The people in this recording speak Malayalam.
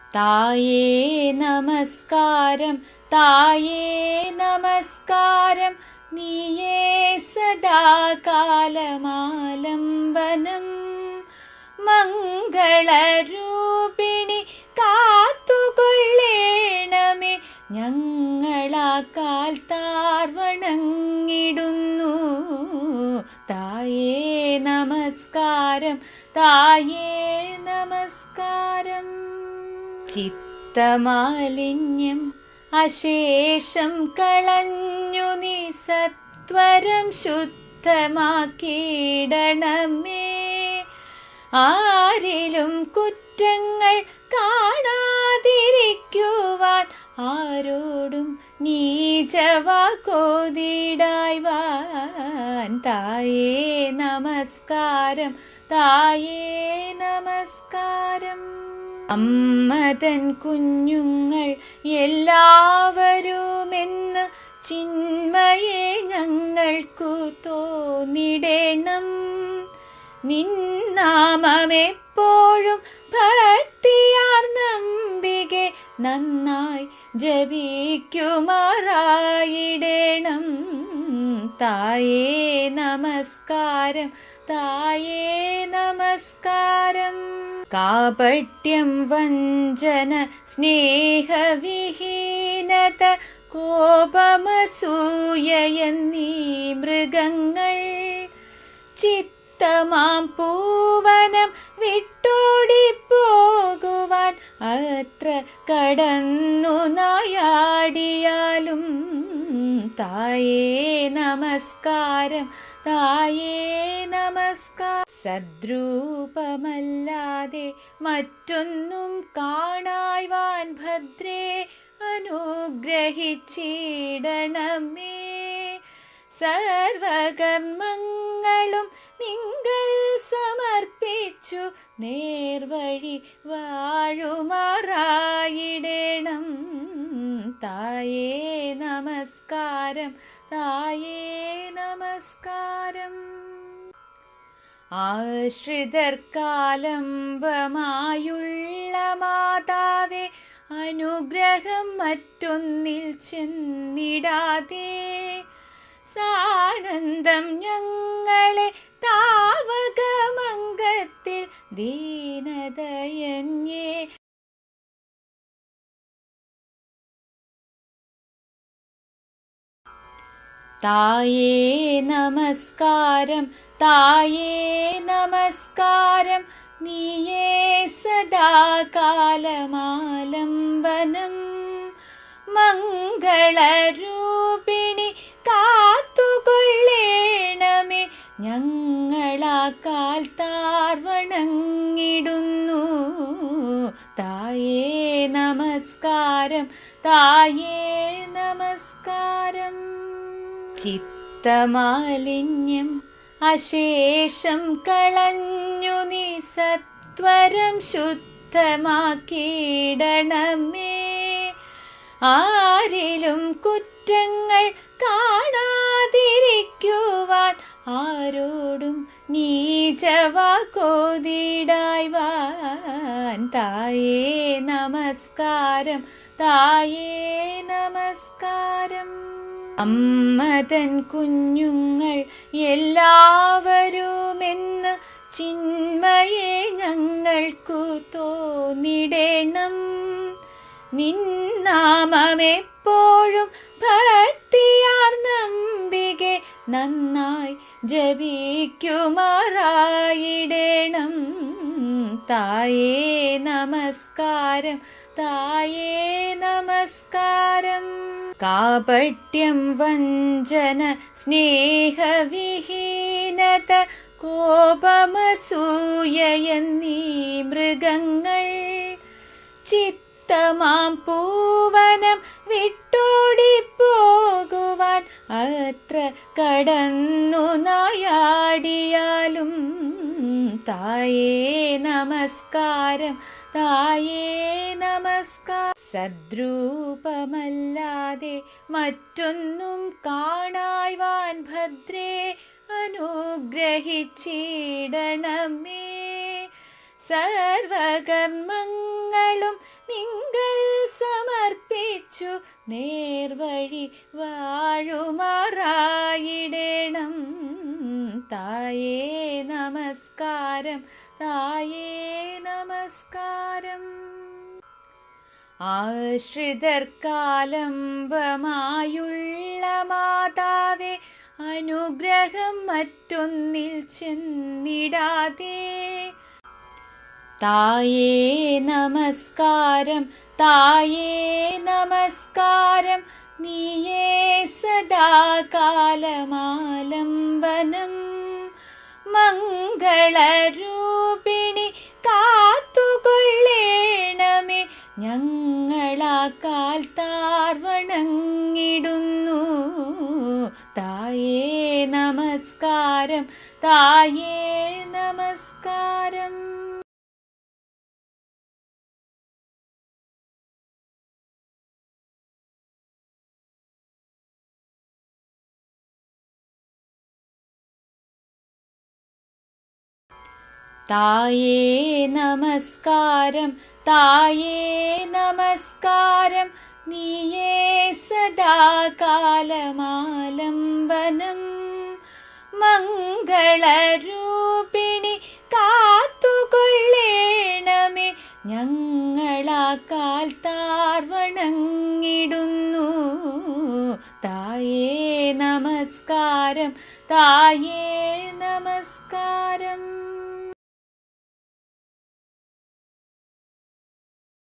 തായേ നമസ്കാരം തായേ നമസ്കാരം നീയേ സദാകാലമാലംബനം മംഗളരൂപിണി കാത്തുകൊള്ളേണമേ ഞങ്ങളാക്കാൽ താർവണങ്ങിടുന്നു തായേ നമസ്കാരം തായേ നമസ്കാരം ചിത്തമാലിന്യം അശേഷം കളഞ്ഞു നീ സത്വരം ശുദ്ധമാക്കിയിടണമേ ആരിലും കുറ്റങ്ങൾ കാണാതിരിക്കുവാൻ ആരോടും നീചവാക്കോതിടായ്വാൻ തായേ നമസ്കാരം തായേ നമസ്കാരം അമ്മതൻ കുഞ്ഞുങ്ങൾ എല്ലാവരുമെന്ന് ചിന്മയെ ഞങ്ങൾക്കു തോന്നിടണം നിന്നാമമെപ്പോഴും ഭക്തിയാർന്നംബികെ നന്നായി ജപിക്കുമാറായിടണം തായേ നമസ്കാരം തായേ നമസ്കാരം കാപട്യം വഞ്ചന സ്നേഹവിഹീനത കോപമസൂയയെന്നീ മൃഗങ്ങൾ ചിത്തമാം പൂവനം വിട്ടോടിപ്പോകുവാൻ അത്ര കടന്നു നായാടിയാലും തായേ നമസ്കാരം തായേ നമസ്കാരം സദ്രൂപമല്ലാതെ മറ്റൊന്നും കാണായ്വാൻ ഭദ്രേ അനുഗ്രഹിച്ചിടണമേ സർവകർമ്മങ്ങളും നിങ്ങൾ സമർപ്പിച്ചു നേർവഴി വാഴുമാറായിടണം തായേ നമസ്കാരം തായേ നമസ്കാരം ആശ്രിതർക്കാലംബമായുള്ള മാതാവേ അനുഗ്രഹം മറ്റൊന്നിൽ ചെന്നിടാതെ സാനന്ദം ഞങ്ങളെ താവകമംഗത്തിൽ ദീനദയന്യേ തായേ നമസ്കാരം തായേ നമസ്കാരം നീയേ സദാകാലമാലംബനം മംഗളരൂപിണി കാത്തുകൊള്ളേണമേ ഞങ്ങളാക്കാൽ താർവണങ്ങിടുന്നു തായേ നമസ്കാരം തായേ നമസ്കാരം ചിത്തമാലിന്യം അശേഷം കളഞ്ഞു നീ സത്വരം ശുദ്ധമാക്കിയിടണമേ ആരിലും കുറ്റങ്ങൾ കാണാതിരിക്കുവാൻ ആരോടും നീചവാക്കോതിടായ്വാൻ തായേ നമസ്കാരം തായേ നമസ്കാരം അമ്മതൻ കുഞ്ഞുങ്ങൾ എല്ലാവരുമെന്ന് ചിന്മയെ ഞങ്ങൾക്കു തോന്നിടണം നിന്നാമമെപ്പോഴും ഭക്തിയാർന്നംബികെ നന്നായി ജപിക്കുമാറായിടണം തായേ നമസ്കാരം തായേ നമസ്കാരം കാപട്യം വഞ്ചന സ്നേഹവിഹീനത കോപമസൂയയെന്നീ മൃഗങ്ങൾ ചിത്തമാം പൂവനം വിട്ടോടിപ്പോകുവാൻ അത്ര കടന്നു നായാടിയാലും തായേ നമസ്കാരം തായേ നമസ്കാരം സദ്രൂപമല്ലാതെ മറ്റൊന്നും കാണായ്വാൻ ഭദ്രേ അനുഗ്രഹിച്ചിടണമേ സർവകർമ്മങ്ങളും ഞങ്ങളും നിങ്ങൾ സമർപ്പിച്ചു നേർവഴി വാഴുമാറായിടേണം. തായേ നമസ്കാരം, തായേ നമസ്കാരം. ആശ്രിതർക്കാലംബമായുള്ള മാതാവേ, അനുഗ്രഹം മറ്റൊന്നിൽ ചെന്നിടാതെ. തായേ നമസ്കാരം, തായേ നമസ്കാരം. നീയേ സദാകാലമാലംബനം. മംഗളരൂപിണി കാത്തുകൊള്ളേണമേ. ഞങ്ങളാക്കാൽ താർവണങ്ങിടുന്നു. തായേ നമസ്കാരം, തായേ നമസ്കാരം. തായേ നമസ്കാരം, തായേ നമസ്കാരം. നീയേ സദാകാലമാലംബനം. മംഗളരൂപിണി കാത്തുകൊള്ളേണമേ. ഞങ്ങളാക്കാൽ താർവണങ്ങിടുന്നു. തായേ നമസ്കാരം, തായേ നമസ്കാരം.